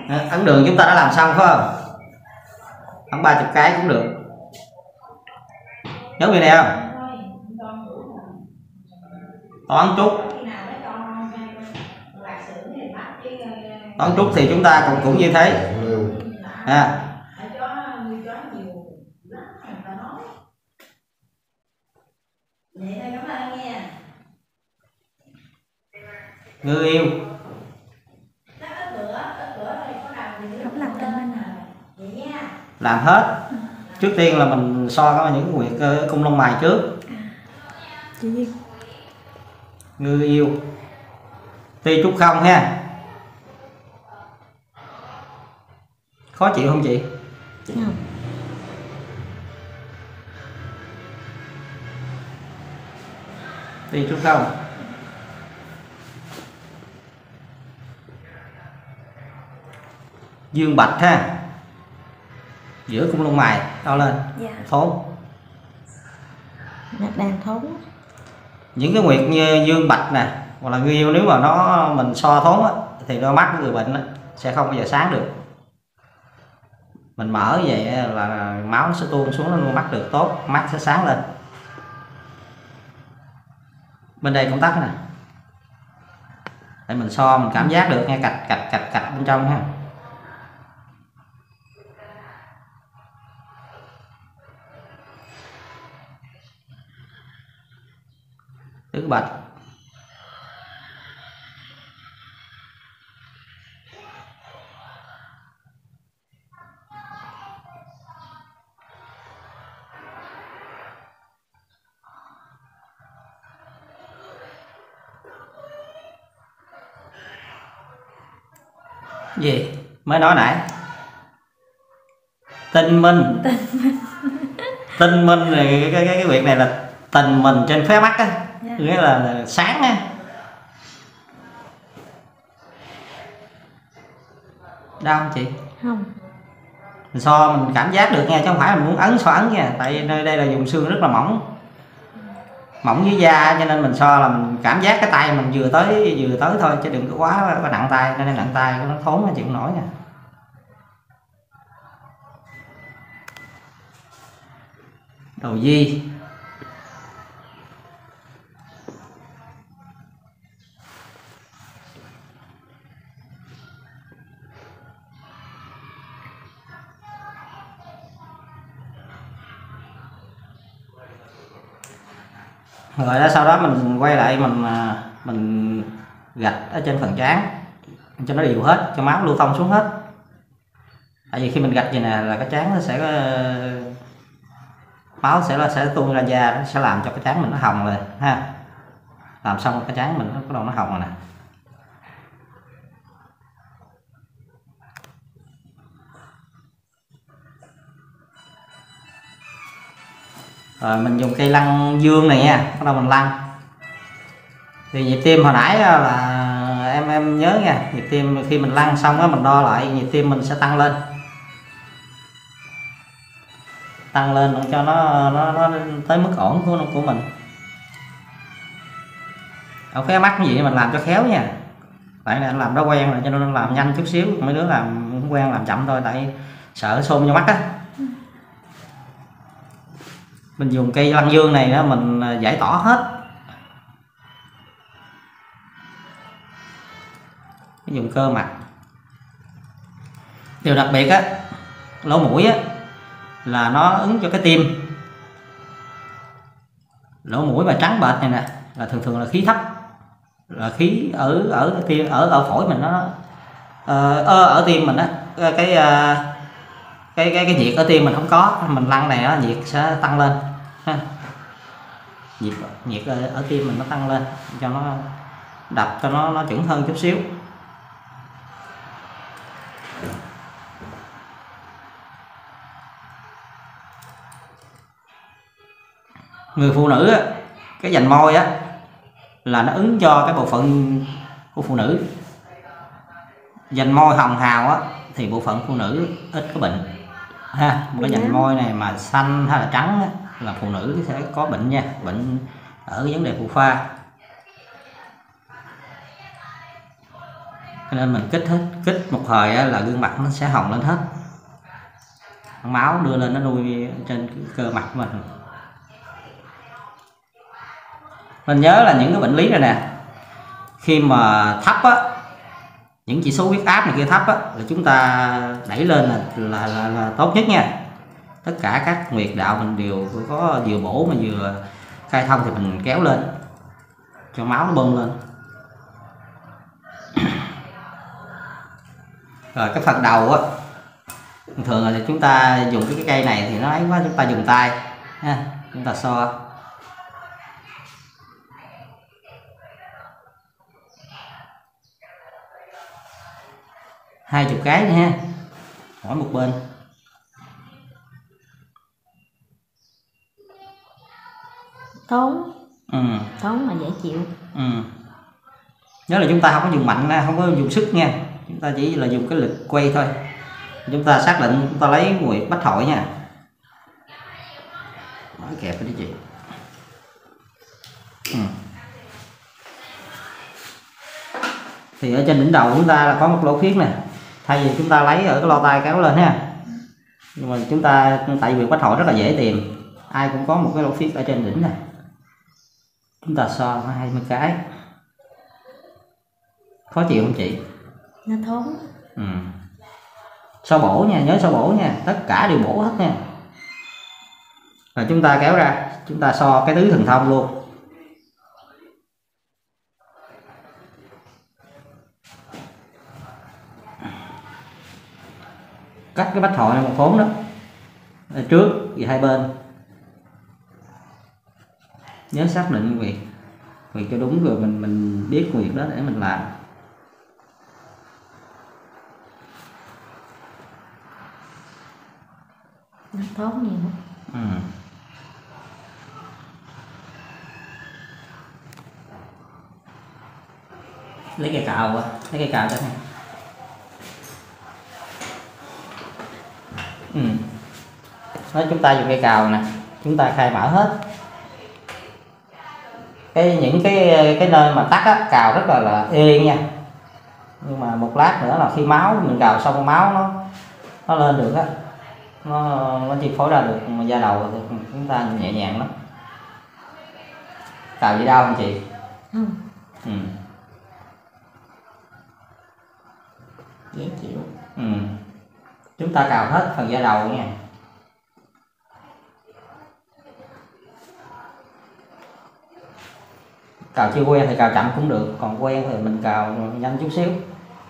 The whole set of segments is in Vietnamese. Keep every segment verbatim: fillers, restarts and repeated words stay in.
Ấn đường chúng ta đã làm xong phải không? Ấn ba chục cái cũng được. Nhớ video này không? Toán trúc. Toán trúc thì chúng ta cũng cũng như thế. À. Người yêu. Làm hết. Trước tiên là mình so có những quyệt cung lông mày trước. Chị Người yêu. Ti trúc không ha. Khó chịu không chị? Không. Ti trúc không. Dương bạch ha. Giữa cung lông mày đo lên. Dạ. Thốn. Đang thốn. Những cái nguyệt như dương bạch nè hoặc là người yêu, nếu mà nó mình so thốn á, thì đôi mắt của người bệnh á, sẽ không bao giờ sáng được. Mình mở vậy là máu nó sẽ tuôn xuống, nó nuôi mắt được tốt, mắt sẽ sáng lên. Bên đây công tắc nè, để mình so mình cảm giác được nghe cạch cạch cạch cạch bên trong ha. Tứ bạch. Gì mới nói nãy? Tinh minh. Tinh minh này cái cái cái việc này là tình mình trên khóe mắt á, nghĩa là, là sáng á. Đau không chị? Không. Mình so mình cảm giác được nha, chứ không phải mình muốn ấn so ấn nha, tại nơi đây là vùng xương rất là mỏng, mỏng dưới da, cho nên mình so là mình cảm giác cái tay mình vừa tới vừa tới thôi, chứ đừng có quá có nặng tay, nên nặng tay nó thốn nó chịu không nổi nha. Đầu di. Rồi đó, sau đó mình quay lại mình mình gạch ở trên phần trán cho nó đều hết, cho máu lưu thông xuống hết. Tại vì khi mình gạch vậy nè là cái trán nó sẽ có, máu sẽ là sẽ tuôn ra da, nó sẽ làm cho cái trán mình nó hồng lên ha. Làm xong cái trán mình nó bắt đầu nó hồng rồi nè. Rồi mình dùng cây lăn dương này nha, bắt đầu mình lăn. Thì nhịp tim hồi nãy là em em nhớ nha, nhịp tim khi mình lăn xong á mình đo lại nhịp tim mình sẽ tăng lên. Tăng lên cho nó nó, nó tới mức ổn của của mình. Ở khóe mắt cái gì mình làm cho khéo nha. Tại là anh làm đó quen rồi cho nên làm nhanh chút xíu, mấy đứa làm không quen làm chậm thôi, tại sợ xôn vô mắt á. Mình dùng cây lăn dương này đó mình giải tỏa hết. Dùng cơ mặt. Điều đặc biệt á, lỗ mũi á là nó ứng cho cái tim. Lỗ mũi mà trắng bệch này nè là thường thường là khí thấp, là khí ở ở tim ở ở phổi mình nó ờ, ở tim mình á, cái cái cái cái cái nhiệt ở tim mình không có, mình lăn này nó nhiệt sẽ tăng lên ha. Nhiệt nhiệt ở, ở tim mình nó tăng lên cho nó đập cho nó nó chuẩn hơn chút xíu. Người phụ nữ á, cái dành môi á là nó ứng cho cái bộ phận của phụ nữ. Dành môi hồng hào á thì bộ phận phụ nữ ít có bệnh ha. Một cái dành môi này mà xanh hay là trắng á, là phụ nữ sẽ có bệnh nha, bệnh ở vấn đề phụ khoa. cho nên mình kích hết kích một thời á, là gương mặt nó sẽ hồng lên hết, máu đưa lên nó nuôi trên cơ mặt của mình. Mình nhớ là những cái bệnh lý này nè, khi mà thấp á, những chỉ số huyết áp này kia thấp á, là chúng ta đẩy lên là là, là, là tốt nhất nha. Tất cả các huyệt đạo mình đều có vừa bổ mà vừa khai thông thì mình kéo lên cho máu nó bơm lên. Rồi cái phần đầu á, thường là chúng ta dùng cái cây này thì nó ấy quá, chúng ta dùng tay ha, chúng ta so hai chục cái nữa ha, mỗi một bên. Tốn. Ừ. Tốn mà dễ chịu. Ừ. Nhớ là chúng ta không có dùng mạnh, không có dùng sức nha, chúng ta chỉ là dùng cái lực quay thôi. Chúng ta xác định chúng ta lấy huyệt bách hội nha, nói kẹp đi chị. Ừ. Thì ở trên đỉnh đầu chúng ta là có một lỗ khuyết nè, thay vì chúng ta lấy ở cái lo tay kéo lên ha, nhưng mà chúng ta tại vì huyệt bách hội rất là dễ tìm, ai cũng có một cái lỗ khuyết ở trên đỉnh này, chúng ta so hai mươi cái. Khó chịu không chị? Nó thốn. Ừ. So bổ nha, nhớ so bổ nha, tất cả đều bổ hết nha. Rồi chúng ta kéo ra, chúng ta so cái tứ thần thông luôn. Cắt cái bách hội này một khốn đó, ở trước và hai bên. Nhớ xác định việc việc cho đúng rồi mình mình biết việc đó để mình làm. Nó thốn nhiều. Ừ. Lấy cây cào qua, lấy cây cào cho này. Ừ. Nói chúng ta dùng cây cào nè, chúng ta khai mở hết. Cái những cái cái nơi mà tắc á, cào rất là là ê nha. Nhưng mà một lát nữa là khi máu mình cào xong máu nó nó lên được á, nó nó chi phối ra được da đầu thì chúng ta nhẹ nhàng lắm. Cào gì đau không chị? Không. Ừ. Dễ chịu. Ừ. Chúng ta cào hết phần da đầu nha. Cào chưa quen thì cào chậm cũng được, còn quen thì mình cào nhanh chút xíu.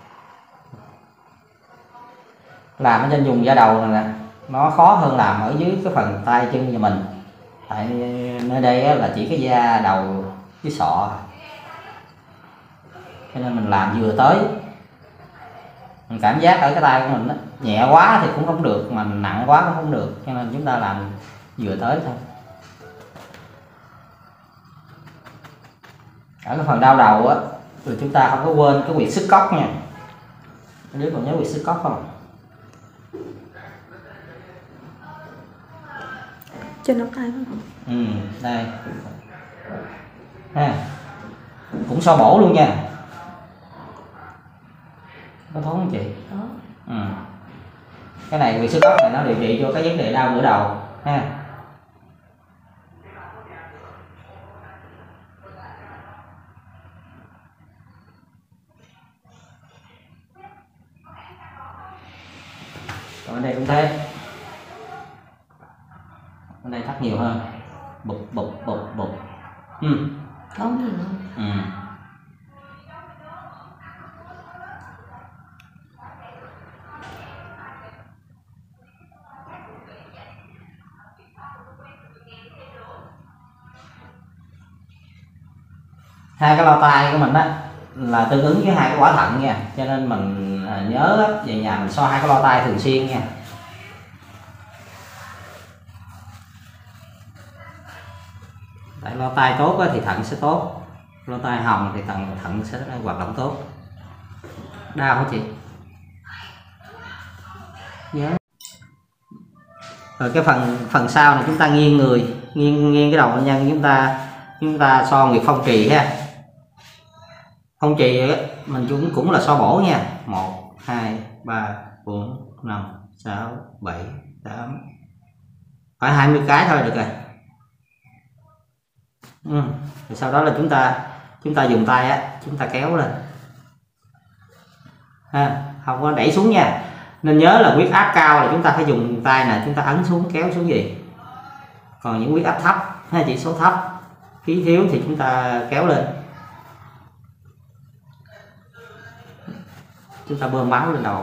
Làm ở trên vùng da đầu này nè, nó khó hơn làm ở dưới cái phần tay chân nhà mình. Tại nơi đây là chỉ cái da đầu với sọ, cho nên mình làm vừa tới. Mình cảm giác ở cái tay của mình đó, nhẹ quá thì cũng không được, mà nặng quá cũng không được, cho nên chúng ta làm vừa tới thôi. Ở cái phần đau đầu á, rồi chúng ta không có quên cái huyệt xích cốc nha. Nếu còn nhớ huyệt xích cốc không? Trên nắm tay không? Ừ, đây ha, cũng so bổ luôn nha. Có thốn không chị? Đó. Ừ. Cái này huyệt xích cốc này nó điều trị cho cái vấn đề đau nửa đầu ha. Còn ở đây cũng thế, ở đây thắt nhiều hơn, bụp bụp bụp bụp. Ừ. Thốn nhiều hơn. Ừ. Hai cái bao tay của mình á là tương ứng với hai cái quả thận nha, cho nên mình nhớ về nhà mình so hai cái bao tay thường xuyên nha. Tại bao tay tốt thì thận sẽ tốt, bao tay hồng thì thận thận sẽ hoạt động tốt. Đau hả chị? Nhớ. Rồi cái phần phần sau này chúng ta nghiêng người, nghiêng nghiêng cái đầu bệnh nhân, chúng ta chúng ta so nguyệt phong trì ha. Phong trì mình cũng cũng là so bổ nha. Một, hai, ba, bốn, năm, sáu, bảy, tám, phải hai mươi cái thôi được rồi. Ừ. Rồi sau đó là chúng ta chúng ta dùng tay á, chúng ta kéo lên ha, không có đẩy xuống nha. Nên nhớ là huyết áp cao là chúng ta phải dùng tay này, chúng ta ấn xuống kéo xuống gì. Còn những huyết áp thấp hay chỉ số thấp, khí thiếu thì chúng ta kéo lên, chúng ta bơm máu lên đầu.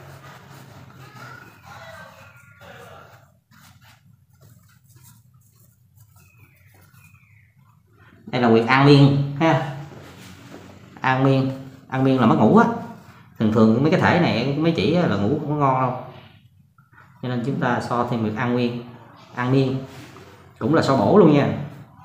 Đây là huyệt an miên ha. An miên, an miên là mất ngủ á. Thường thường mấy cái thể này mấy chỉ là ngủ không có ngon đâu, cho nên chúng ta so thêm huyệt an miên. An miên cũng là so bổ luôn nha.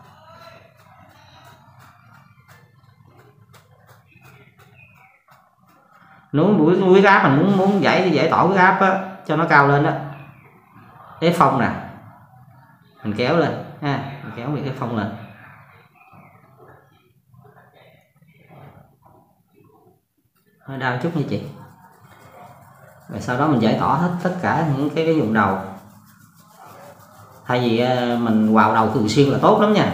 Nếu buổi huyết áp mình muốn muốn giải giải tỏa huyết áp á, cho nó cao lên đó, cái phong nè, mình kéo lên ha, mình kéo cái phong lên. Hơi đau chút nha chị. Rồi sau đó mình giải tỏa hết tất cả những cái, cái vùng đầu. Thay vì mình vào đầu thường xuyên là tốt lắm nha.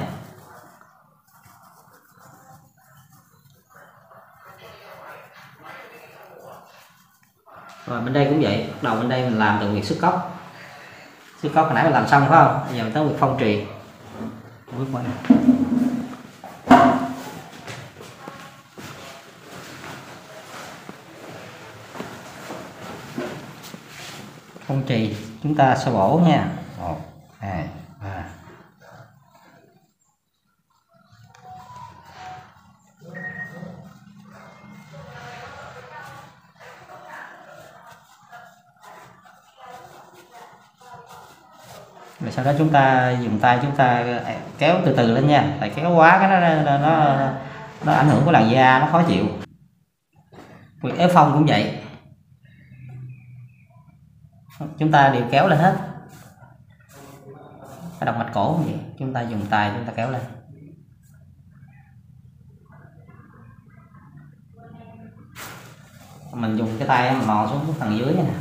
Rồi bên đây cũng vậy, đầu bên đây mình làm từ huyệt xuất cốc. Xuất cốc hồi nãy mình làm xong phải không? Bây giờ mình tới huyệt phong trì. Bước qua này. Phong trì chúng ta so bổ nha. Một, hai, ba. Rồi sau đó chúng ta dùng tay chúng ta kéo từ từ lên nha, tại kéo quá cái nó nó nó ảnh hưởng của làn da, nó khó chịu. Huyệt ép phong cũng vậy, chúng ta đều kéo lên hết. Cái động mạch cổ cũng vậy, chúng ta dùng tay chúng ta kéo lên. Mình dùng cái tay mình mò xuống phần dưới nè,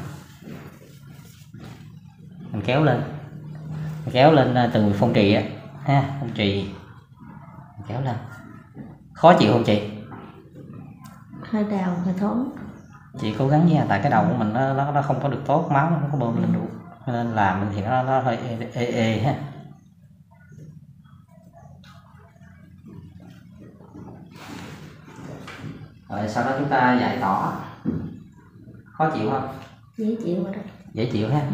mình kéo lên, mình kéo lên từ phong trì á ha, phong trì mình kéo lên. Khó chịu không chị? Hơi đau, hơi thốn. Chị cố gắng nha, tại cái đầu của mình nó nó, nó không có được tốt, máu nó không có bơm lên đủ, nên làm thì nó nó hơi ê ê, ê ha. Rồi sau đó chúng ta giải tỏa. Khó chịu không? Dễ chịu rồi đó. Dễ chịu ha.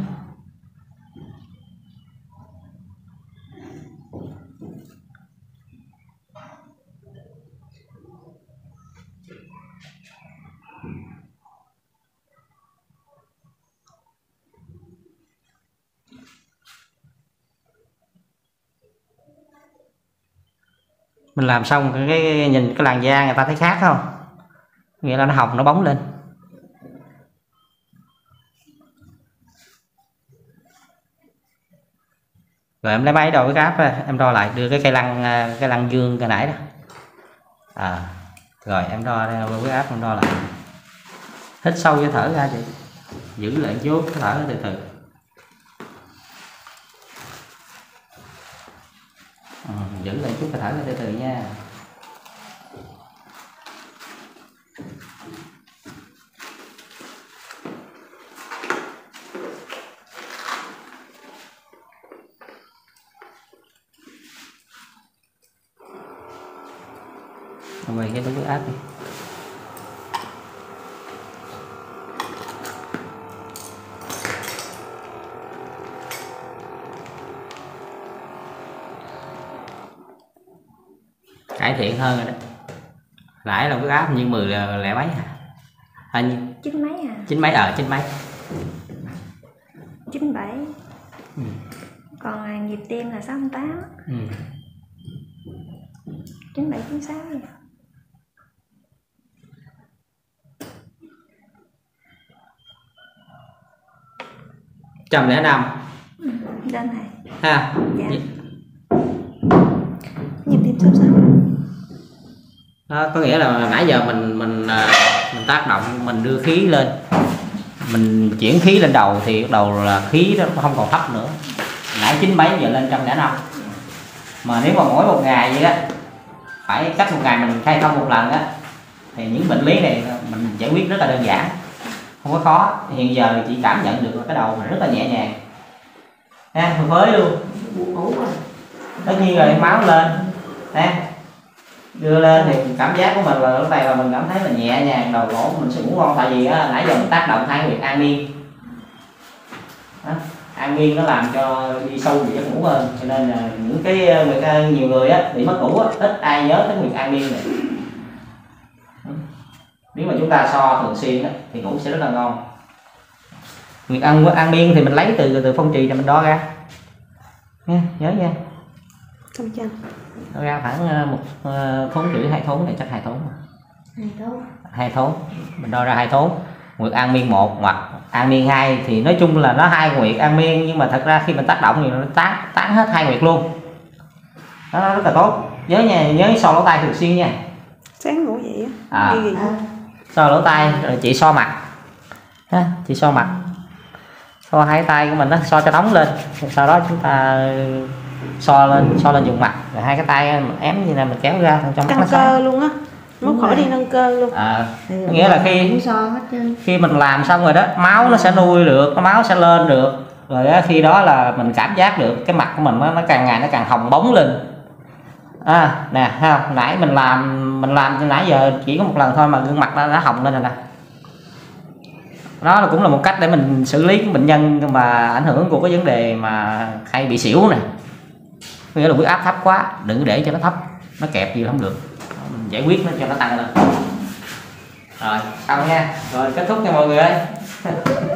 Mình làm xong cái, cái nhìn cái làn da người ta thấy khác không? Nghĩa là nó hồng nó bóng lên. Rồi em lấy máy đo huyết áp, em đo lại, đưa cái cây lăng cái lăng dương cái nãy đó. À, rồi em đo huyết áp, em đo lại. Hít sâu vô thở ra chị. Giữ lại chốt thở từ từ. Ừ, giữ lại chút thở từ từ nha. Quay cái huyết áp đi. Cải thiện hơn rồi đó. Nãy là huyết áp như mười lẻ mấy à? À như chín mấy à? Chín mấy ở, chín mấy. Chín bảy. Ừ. Còn à, nhịp tim là sáu mươi tám. Ừ. Chín bảy chín sáu vậy. Trăm lẻ năm. Ừ, lên này. Ha. Dạ. Nhịp tim sáu sáu. Đó, có nghĩa là nãy giờ mình mình mình tác động, mình đưa khí lên, mình chuyển khí lên đầu thì bắt đầu là khí nó không còn thấp nữa, nãy chín mấy giờ lên trăm lẻ năm. Mà nếu mà mỗi một ngày vậy đó, phải cách một ngày mình khai thông một lần á, thì những bệnh lý này mình giải quyết rất là đơn giản, không có khó. Hiện giờ thì chị cảm nhận được là cái đầu mình rất là nhẹ nhàng nha, phơi luôn. Tất nhiên rồi máu lên nha, đưa lên thì cảm giác của mình là lúc này là mình cảm thấy là nhẹ nhàng, đầu cổ mình sẽ ngủ ngon. Tại vì á, nãy giờ mình tác động hai huyệt an miên đó. An miên nó làm cho đi sâu vào giấc ngủ hơn, cho nên là những cái người, nhiều người á bị mất ngủ á, ít ai nhớ tới huyệt an miên này. Nếu mà chúng ta so thường xuyên á, thì ngủ sẽ rất là ngon. Huyệt an an miên thì mình lấy từ từ phong trì cho mình đo ra nha, nhớ nha. Không chăng Đo ra khoảng một thốn rưỡi, hai thốn này chắc hai thốn. hai thốn. Hai thốn, mình đo ra hai thốn. Nguyệt an miên một hoặc an miên hai thì nói chung là nó hai nguyệt an miên, nhưng mà thật ra khi mình tác động thì nó tán tán hết hai nguyệt luôn. Đó, nó rất là tốt. Nhớ nha, nhớ so lỗ tai thường xuyên nha. Sáng ngủ vậy á. À, so lỗ tai rồi chị so mặt. Ha, chị so mặt. So hai tay của mình nó so cho nóng lên. Sau đó chúng ta so lên, so lên vùng mặt, rồi hai cái tay mình ém như này mình kéo ra trong mắt nó cơ luôn á. Móc khỏi đi nâng cơ luôn. À, nghĩa là khi so hết trơn. khi mình làm xong rồi đó, máu nó sẽ nuôi được, cái máu sẽ lên được, rồi đó, khi đó là mình cảm giác được cái mặt của mình nó, nó càng ngày nó càng hồng bóng lên. À nè, ha, nãy mình làm mình làm nãy giờ chỉ có một lần thôi mà gương mặt nó đã hồng lên rồi nè. Đó là cũng là một cách để mình xử lý cái bệnh nhân mà ảnh hưởng của cái vấn đề mà hay bị xỉu nè, nghĩa là huyết áp thấp quá, đừng để cho nó thấp, nó kẹp gì không được, mình giải quyết nó cho nó tăng lên. Rồi xong nha, rồi kết thúc nha mọi người ơi.